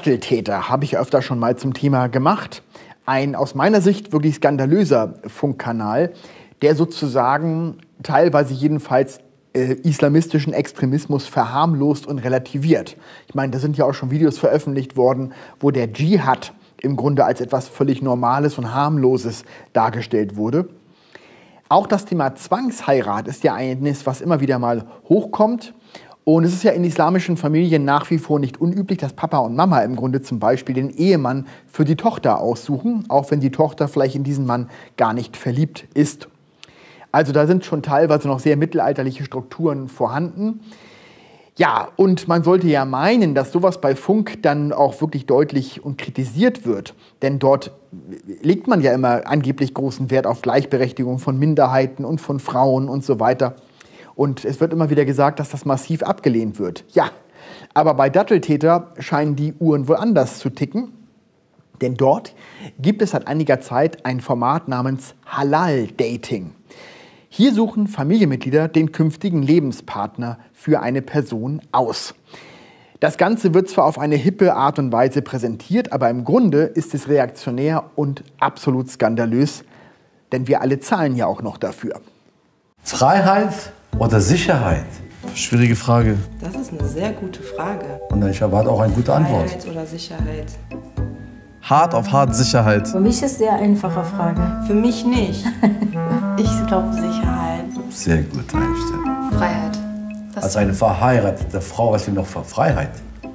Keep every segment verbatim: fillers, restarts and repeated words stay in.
Datteltäter habe ich öfter schon mal zum Thema gemacht. Ein aus meiner Sicht wirklich skandalöser Funkkanal, der sozusagen teilweise jedenfalls äh, islamistischen Extremismus verharmlost und relativiert. Ich meine, da sind ja auch schon Videos veröffentlicht worden, wo der Dschihad im Grunde als etwas völlig Normales und Harmloses dargestellt wurde. Auch das Thema Zwangsheirat ist ja eines, was immer wieder mal hochkommt. Und es ist ja in islamischen Familien nach wie vor nicht unüblich, dass Papa und Mama im Grunde zum Beispiel den Ehemann für die Tochter aussuchen, auch wenn die Tochter vielleicht in diesen Mann gar nicht verliebt ist. Also da sind schon teilweise noch sehr mittelalterliche Strukturen vorhanden. Ja, und man sollte ja meinen, dass sowas bei Funk dann auch wirklich deutlich und kritisiert wird. Denn dort legt man ja immer angeblich großen Wert auf Gleichberechtigung von Minderheiten und von Frauen und so weiter. Und es wird immer wieder gesagt, dass das massiv abgelehnt wird. Ja, aber bei Datteltäter scheinen die Uhren wohl anders zu ticken. Denn dort gibt es seit einiger Zeit ein Format namens Halal-Dating. Hier suchen Familienmitglieder den künftigen Lebenspartner für eine Person aus. Das Ganze wird zwar auf eine hippe Art und Weise präsentiert, aber im Grunde ist es reaktionär und absolut skandalös, denn wir alle zahlen ja auch noch dafür. Freiheit oder Sicherheit? Schwierige Frage. Das ist eine sehr gute Frage. Und ich erwarte auch eine gute Antwort. Freiheit oder Sicherheit? Hart auf hart Sicherheit. Für mich ist es eine sehr einfache Frage. Für mich nicht. Ich glaube Sicherheit. Sehr gut einstellen. Freiheit. Das Als eine verheiratete Frau, was du noch für Freiheit?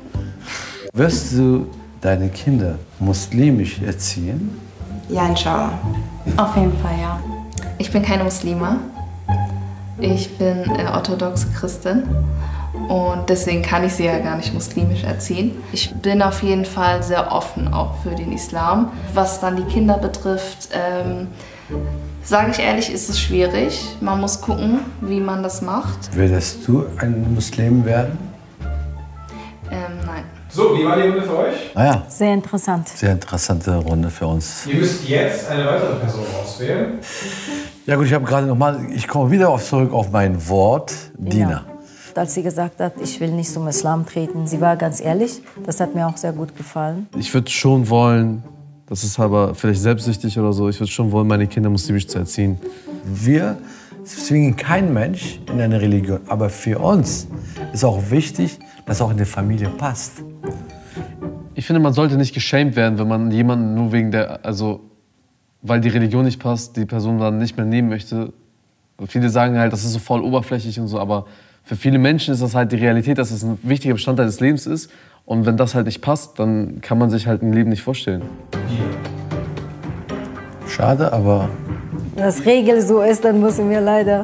Wirst du deine Kinder muslimisch erziehen? Ja, inshallah. Auf jeden Fall, ja. Ich bin keine Muslima. Ich bin äh, orthodoxe Christin. Und deswegen kann ich sie ja gar nicht muslimisch erziehen. Ich bin auf jeden Fall sehr offen auch für den Islam. Was dann die Kinder betrifft, ähm, sage ich ehrlich, ist es schwierig. Man muss gucken, wie man das macht. Würdest du ein Muslim werden? Ähm, nein. So, wie war die Runde für euch? Naja. Sehr interessant. Sehr interessante Runde für uns. Ihr müsst jetzt eine weitere Person auswählen. Ja gut, ich habe gerade noch mal, ich komme wieder auf zurück auf mein Wort, Dina. Ja. Als sie gesagt hat, ich will nicht zum Islam treten, sie war ganz ehrlich. Das hat mir auch sehr gut gefallen. Ich würde schon wollen, das ist aber vielleicht selbstsüchtig oder so, ich würde schon wollen, meine Kinder muslimisch zu erziehen. Wir zwingen keinen Mensch in eine Religion, aber für uns ist auch wichtig, dass auch in der Familie passt. Ich finde, man sollte nicht geschämt werden, wenn man jemanden nur wegen der, also weil die Religion nicht passt, die Person dann nicht mehr nehmen möchte. Viele sagen halt, das ist so voll oberflächlich und so, aber für viele Menschen ist das halt die Realität, dass es ein wichtiger Bestandteil des Lebens ist. Und wenn das halt nicht passt, dann kann man sich halt ein Leben nicht vorstellen. Schade, aber... Wenn das Regel so ist, dann müssen wir leider...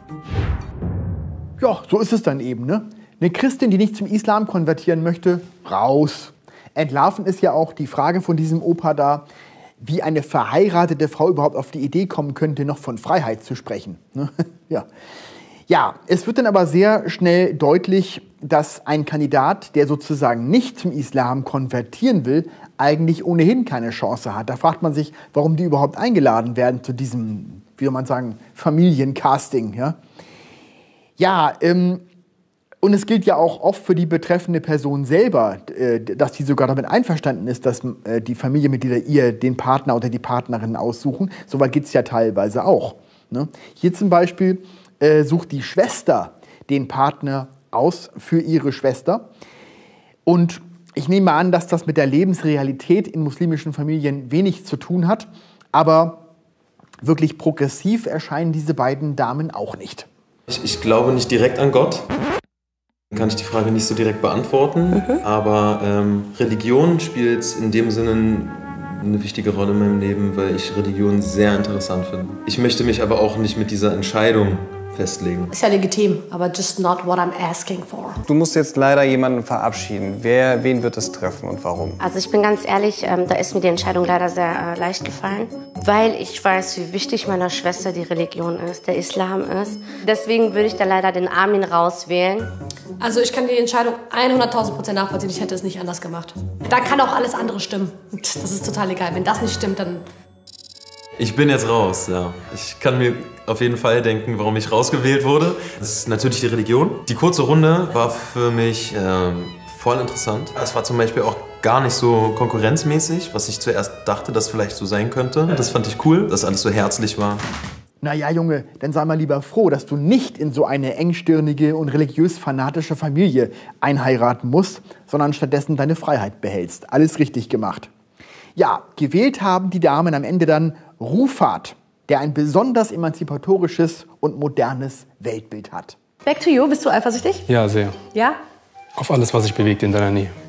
Ja, so ist es dann eben, ne? Eine Christin, die nicht zum Islam konvertieren möchte, raus. Entlarven ist ja auch die Frage von diesem Opa da, wie eine verheiratete Frau überhaupt auf die Idee kommen könnte, noch von Freiheit zu sprechen. Ne? Ja. Ja, es wird dann aber sehr schnell deutlich, dass ein Kandidat, der sozusagen nicht zum Islam konvertieren will, eigentlich ohnehin keine Chance hat. Da fragt man sich, warum die überhaupt eingeladen werden zu diesem, wie soll man sagen, Familiencasting. Ja, ja ähm, und es gilt ja auch oft für die betreffende Person selber, äh, dass sie sogar damit einverstanden ist, dass äh, die Familienmitglieder ihr den Partner oder die Partnerin aussuchen. Soweit geht es ja teilweise auch. Ne? Hier zum Beispiel äh, sucht die Schwester den Partner aus für ihre Schwester. Und ich nehme an, dass das mit der Lebensrealität in muslimischen Familien wenig zu tun hat. Aber wirklich progressiv erscheinen diese beiden Damen auch nicht. Ich, ich glaube nicht direkt an Gott. Kann ich die Frage nicht so direkt beantworten. Mhm. Aber ähm, Religion spielt in dem Sinne eine wichtige Rolle in meinem Leben, weil ich Religion sehr interessant finde. Ich möchte mich aber auch nicht mit dieser Entscheidung festlegen. Ist ja legitim, aber just not what I'm asking for. Du musst jetzt leider jemanden verabschieden. Wer, wen wird es treffen und warum? Also ich bin ganz ehrlich, ähm, da ist mir die Entscheidung leider sehr äh, leicht gefallen, weil ich weiß, wie wichtig meiner Schwester die Religion ist, der Islam ist. Deswegen würde ich da leider den Armin rauswählen. Also ich kann die Entscheidung hunderttausend Prozent nachvollziehen, ich hätte es nicht anders gemacht. Da kann auch alles andere stimmen. Das ist total egal. Wenn das nicht stimmt, dann... Ich bin jetzt raus, ja. Ich kann mir auf jeden Fall denken, warum ich rausgewählt wurde. Das ist natürlich die Religion. Die kurze Runde war für mich ähm, voll interessant. Es war zum Beispiel auch gar nicht so konkurrenzmäßig, was ich zuerst dachte, dass vielleicht so sein könnte. Das fand ich cool, dass alles so herzlich war. Naja, Junge, dann sei mal lieber froh, dass du nicht in so eine engstirnige und religiös-fanatische Familie einheiraten musst, sondern stattdessen deine Freiheit behältst. Alles richtig gemacht. Ja, gewählt haben die Damen am Ende dann Rufat, der ein besonders emanzipatorisches und modernes Weltbild hat. Back to you, bist du eifersüchtig? Ja, sehr. Ja? Auf alles, was sich bewegt in deiner Nähe.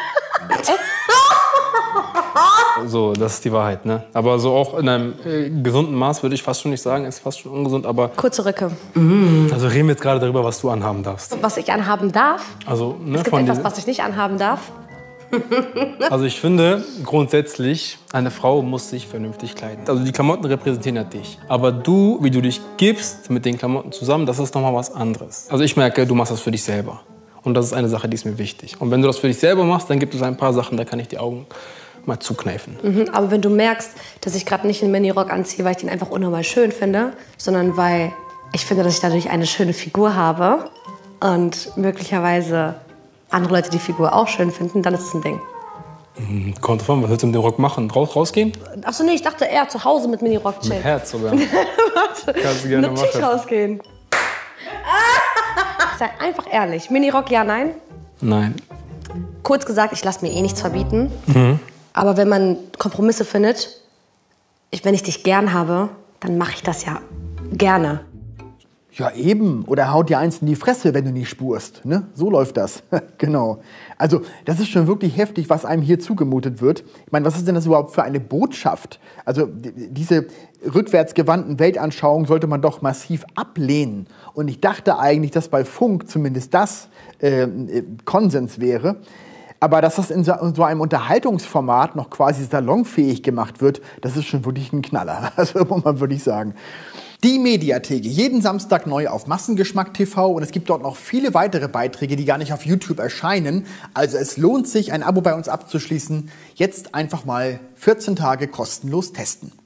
So, das ist die Wahrheit, ne? Aber so auch in einem äh, gesunden Maß würde ich fast schon nicht sagen, ist fast schon ungesund, aber... Kurze Röcke. Also reden wir jetzt gerade darüber, was du anhaben darfst. Was ich anhaben darf? Also, ne, Es gibt von etwas, dir- was ich nicht anhaben darf. Also ich finde grundsätzlich, eine Frau muss sich vernünftig kleiden. Also die Klamotten repräsentieren ja dich. Aber du, wie du dich gibst mit den Klamotten zusammen, das ist nochmal was anderes. Also ich merke, du machst das für dich selber. Und das ist eine Sache, die ist mir wichtig. Und wenn du das für dich selber machst, dann gibt es ein paar Sachen, da kann ich die Augen mal zukneifen. Mhm, aber wenn du merkst, dass ich gerade nicht einen Minirock anziehe, weil ich den einfach unnormal schön finde, sondern weil ich finde, dass ich dadurch eine schöne Figur habe und möglicherweise andere Leute die Figur auch schön finden, dann ist es ein Ding. Hm, kommt drauf an, was willst du mit dem Rock machen? Raus, rausgehen? Ach so, nee, ich dachte eher zu Hause mit Minirock chillen. Mit Herz sogar. Kannst du gerne Natürlich machen. rausgehen. Sei einfach ehrlich. Minirock, ja, nein? Nein. Kurz gesagt, ich lasse mir eh nichts verbieten. Mhm. Aber wenn man Kompromisse findet, ich, wenn ich dich gern habe, dann mache ich das ja gerne. Ja, eben. Oder haut dir eins in die Fresse, wenn du nicht spurst. Ne? So läuft das. Genau. Also, das ist schon wirklich heftig, was einem hier zugemutet wird. Ich meine, was ist denn das überhaupt für eine Botschaft? Also, diese rückwärtsgewandten Weltanschauungen sollte man doch massiv ablehnen. Und ich dachte eigentlich, dass bei Funk zumindest das äh, Konsens wäre. Aber dass das in so, in so einem Unterhaltungsformat noch quasi salonfähig gemacht wird, das ist schon wirklich ein Knaller. Also, muss man wirklich sagen. Die Mediatheke, jeden Samstag neu auf Massengeschmack T V und es gibt dort noch viele weitere Beiträge, die gar nicht auf YouTube erscheinen. Also es lohnt sich, ein Abo bei uns abzuschließen. Jetzt einfach mal vierzehn Tage kostenlos testen.